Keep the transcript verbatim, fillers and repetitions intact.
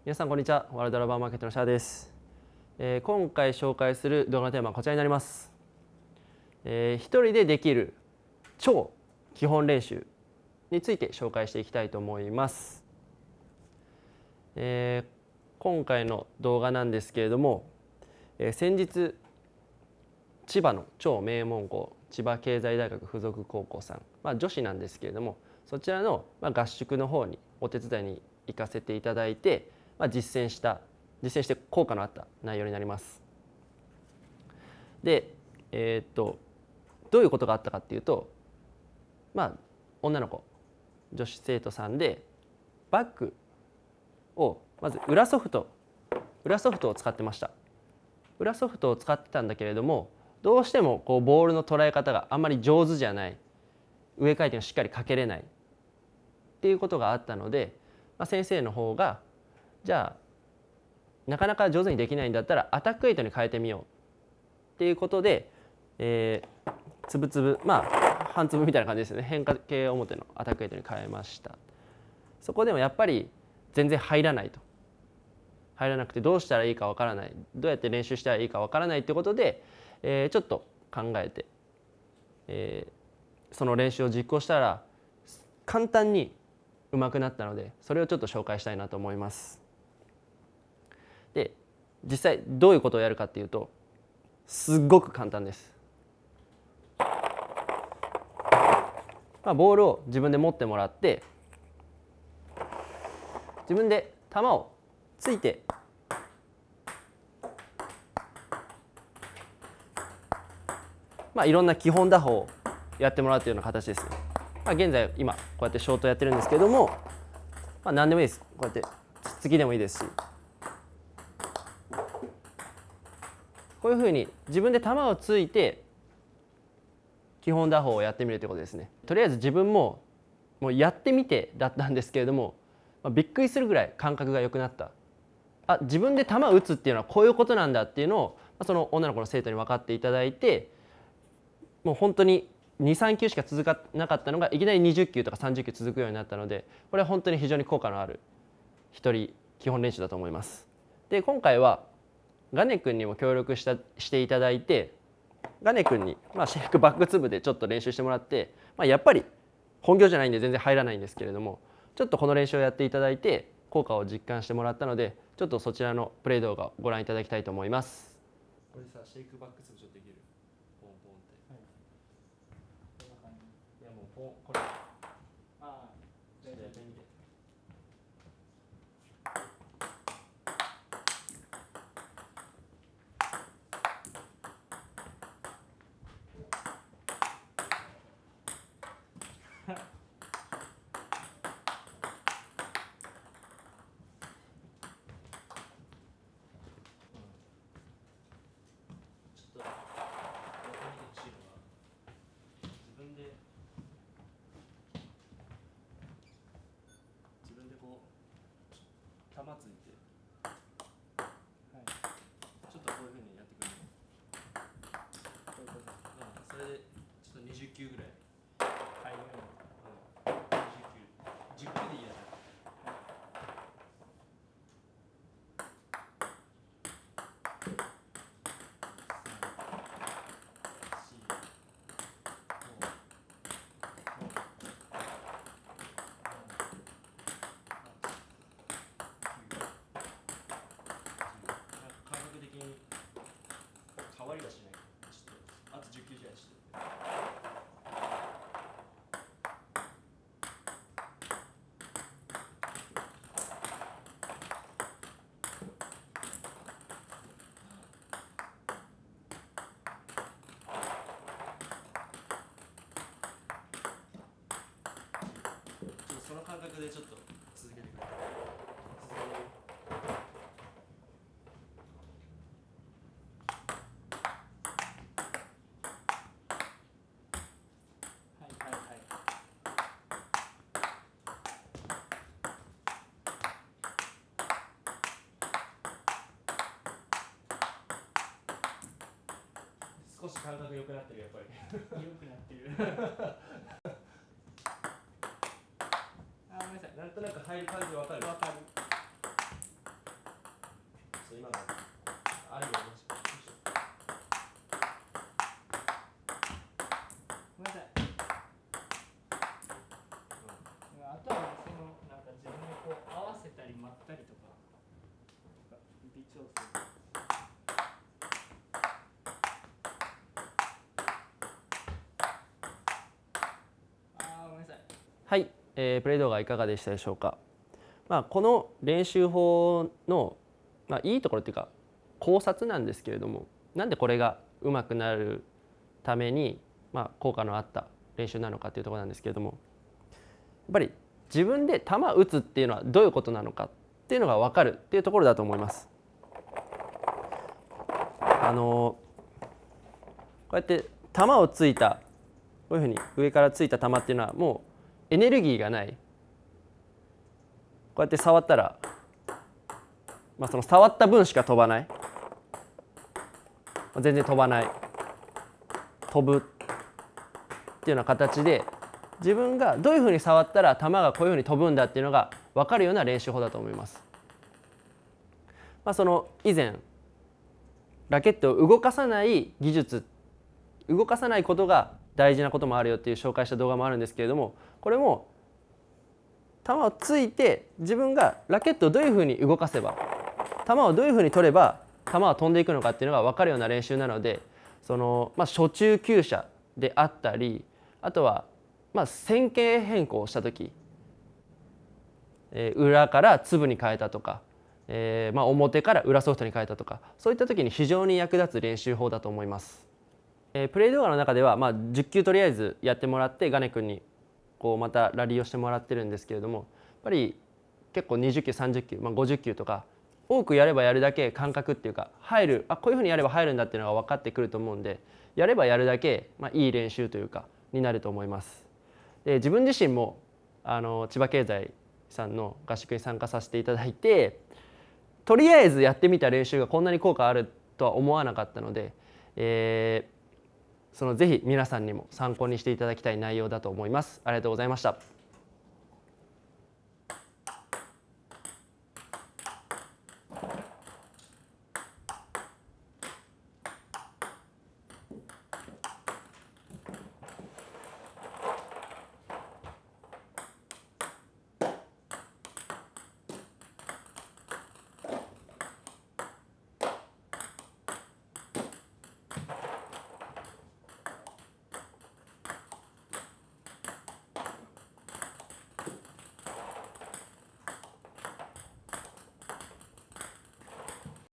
皆さんこんにちは。ワールドラバーマーケットのシャアです。えー、今回紹介する動画のテーマはこちらになります。えー、一人でできる超基本練習について紹介していきたいと思います。えー、今回の動画なんですけれども、えー、先日千葉の超名門校千葉経済大学附属高校さん、まあ、女子なんですけれども、そちらの合宿の方にお手伝いに行かせていただいて、まあ、実践した実践して効果のあった内容になります。で、えー、っとどういうことがあったかっていうと、まあ女の子女子生徒さんでバッグをまず裏ソフト裏ソフトを使ってました。裏ソフトを使ってたんだけれども、どうしてもこうボールの捉え方があんまり上手じゃない、上回転をしっかりかけれないっていうことがあったので、まあ、先生の方がじゃあなかなか上手にできないんだったらアタックエイトに変えてみようっていうことで、えー、つぶつぶまあ半粒みたいな感じですよね。変化系表のアタックエイトに変えました。そこでもやっぱり全然入らないと入らなくてどうしたらいいかわからない、どうやって練習したらいいかわからないってことで、えー、ちょっと考えて、えー、その練習を実行したら簡単に上手くなったので、それをちょっと紹介したいなと思います。で、実際どういうことをやるかっていうと、すっごく簡単です。まあ、ボールを自分で持ってもらって、自分で球をついてまあ、いろんな基本打法をやってもらうというような形ですね。まあ、現在今こうやってショートやってるんですけれども、まあ、何でもいいです。こうやってつっつきでもいいですし、こういうふうに自分で球をついて基本打法をやってみるということですね。とりあえず自分ももうやってみてだったんですけれども、まあ、びっくりするぐらい感覚が良くなった。あ、自分で球を打つっていうのはこういうことなんだっていうのを、まあ、その女の子の生徒に分かっていただいて、もう本当にに、さん球しか続かなかったのがいきなりにじゅっ球とかさんじゅっ球続くようになったので、これは本当に非常に効果のある一人基本練習だと思います。で、今回はガネ君にも協力したしていただいて、ガネ君に、まあ、シェイクバックツブでちょっと練習してもらって、まあ、やっぱり本業じゃないんで全然入らないんですけれども、ちょっとこの練習をやっていただいて効果を実感してもらったので、ちょっとそちらのプレイ動画をご覧いただきたいと思います。これさ、シェイクバックツブちょっとできる？ポンポンって。はい、いやもうポンこれ。ああ、じゃあやってみて。球ついて、はい、ちょっとこういうふうにやってくれる。こういうこと。うん、それでちょっとにじゅっ球ぐらい入るように。うん、にじゅっ球、じゅっ球でいいやつ。変わりはしない。ちょっとあとじゅっ球ぐらいして。その感覚でちょっと続けてくれ。少し感覚良くなってる、やっぱり。良くなってる。あ、ごめんなさい。なんとなく入る感じわかる。わかる。 と今のあるようにしか。 ごめんなさい。あとはそのなんか自分でこう合わせたり巻ったりとか微調整。あーごめんなさい。 はい、えープレイ動画いかがでしたでしょうか。まあ、この練習法の、まあ、いいところっていうか考察なんですけれども、なんでこれがうまくなるために、まあ、効果のあった練習なのかっていうところなんですけれども、やっぱり自分で球打つっていうのはどういうことなのかっていうのが分かるっていうところだと思います。あのこうやって球をついたこういうふうに上からついた球っていうのはもうエネルギーがない。こうやって触ったら、まあ、その触った分しか飛ばない、全然飛ばない、飛ぶっていうような形で自分がどういうふうに触ったら球がこういうふうに飛ぶんだっていうのが分かるような練習法だと思います。まあ、その以前ラケットを動かさない技術、動かさないことが大事なこともあるよっていう紹介した動画もあるんですけれども、これも球をついて自分がラケットをどういうふうに動かせば、球をどういうふうに取れば球は飛んでいくのかっていうのが分かるような練習なので、その、まあ、初中級者であったり、あとは、まあ、線形変更をした時、えー、裏から粒に変えたとか、えーまあ、表から裏ソフトに変えたとか、そういった時に非常に役立つ練習法だと思います。えー、プレイ動画の中では、まあ、じゅっきゅうとりあえずやってもらってガネ君にこうまたラリーをしてもらってるんですけれども、やっぱり結構にじゅっきゅうさんじゅっきゅう、まあ、ごじゅっきゅうとか多くやればやるだけ感覚っていうか入る、あこういうふうにやれば入るんだっていうのが分かってくると思うんで、やればやるだけ、まあ、いい練習というかになると思います。で自分自身もあの千葉経済さんの合宿に参加させていただいて、とりあえずやってみた練習がこんなに効果あるとは思わなかったので、えー、そのぜひ皆さんにも参考にしていただきたい内容だと思います。ありがとうございました。